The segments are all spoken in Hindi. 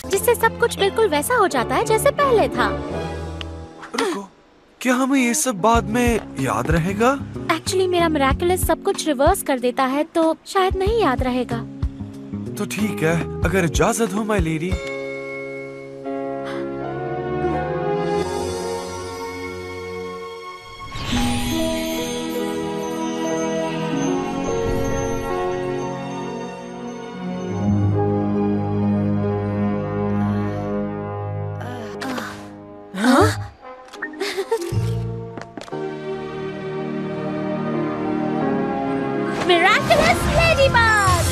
जिससे सब कुछ बिल्कुल वैसा हो जाता है जैसे पहले था। रुको, क्या हमें ये सब बाद में याद रहेगा? एक्चुअली मेरा मिरेकुलस सब कुछ रिवर्स कर देता है, तो शायद नहीं याद रहेगा। तो ठीक है, अगर इजाजत हो my lady. Miraculous Ladybug!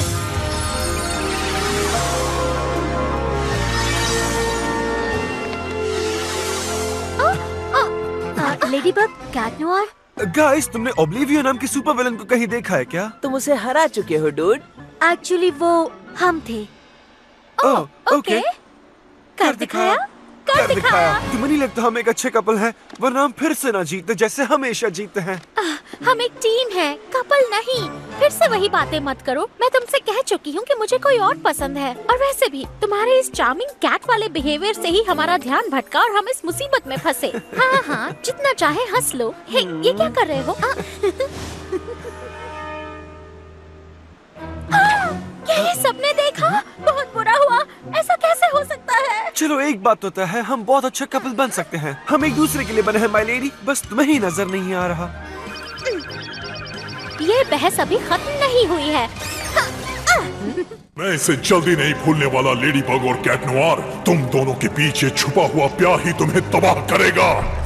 Ladybug, Cat Noir. Guys, तुमने ओब्लिवियो नाम के सुपर विलन को कहीं देखा है क्या? तुम उसे हरा चुके हो डूड। एक्चुअली वो हम थे। Oh, okay. कर दिखाया, कर दिखाया। तुम्हें नहीं लगता हम एक अच्छे कपल हैं? वरना हम फिर से ना जीते जैसे हमेशा जीते हैं। हम एक टीम है, कपल नहीं। फिर से वही बातें मत करो। मैं तुमसे कह चुकी हूँ कि मुझे कोई और पसंद है। और वैसे भी तुम्हारे इस चार्मिंग कैट वाले बिहेवियर से ही हमारा ध्यान भटका और हम इस मुसीबत में फंसे। हाँ हाँ, जितना चाहे हंस लो। हे, ये क्या कर रहे हो? ये सबने देखा? बहुत बुरा हुआ। ऐसा कैसे हो सकता है? चलो, एक बात तो तय है, हम बहुत अच्छा कपल बन सकते हैं। हम एक दूसरे के लिए बने हैं माय लेडी। बस तुम्हें ही नजर नहीं आ रहा। ये बहस अभी खत्म नहीं हुई है। मैं इसे जल्दी नहीं भूलने वाला लेडी बग और कैट नोयर। तुम दोनों के पीछे छुपा हुआ प्यार ही तुम्हें तबाह करेगा।